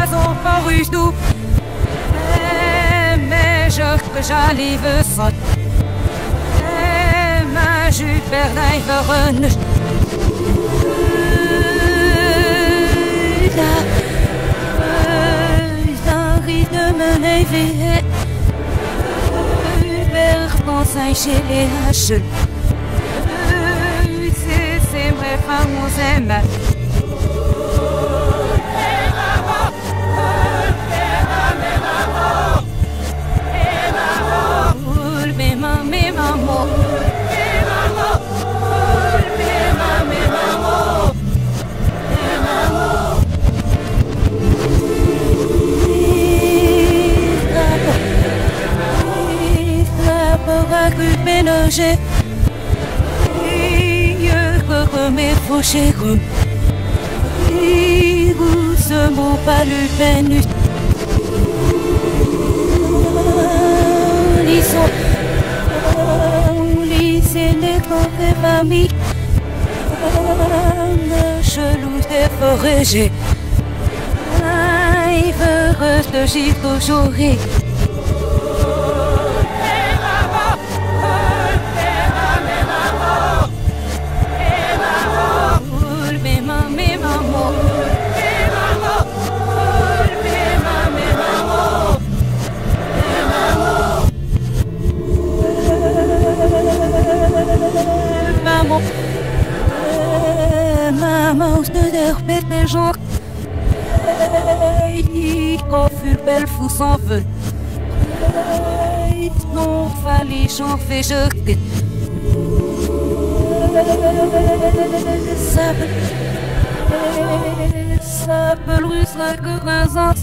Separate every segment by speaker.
Speaker 1: sont parus doux. Mais que j'arrive sans. Ma Jupiter Diveren. Un rythme éveillé. Conseil chez les haches. C'est vrai, on s'aime. Ménager que mes fauchés comme vous ce mot pas le peine ils sont lycée les grandes familles chelou des forêts il veut rester j'y toujours. Maman, je te répète les gens. Quand fut belle fou sans feu. Non, fallait j'en fais jeter. Ça peut russe que 15 ans.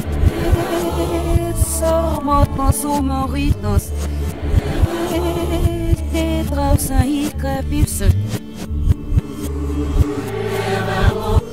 Speaker 1: Sors maintenant sous mon ritos. Des draps, ça y crépit seul.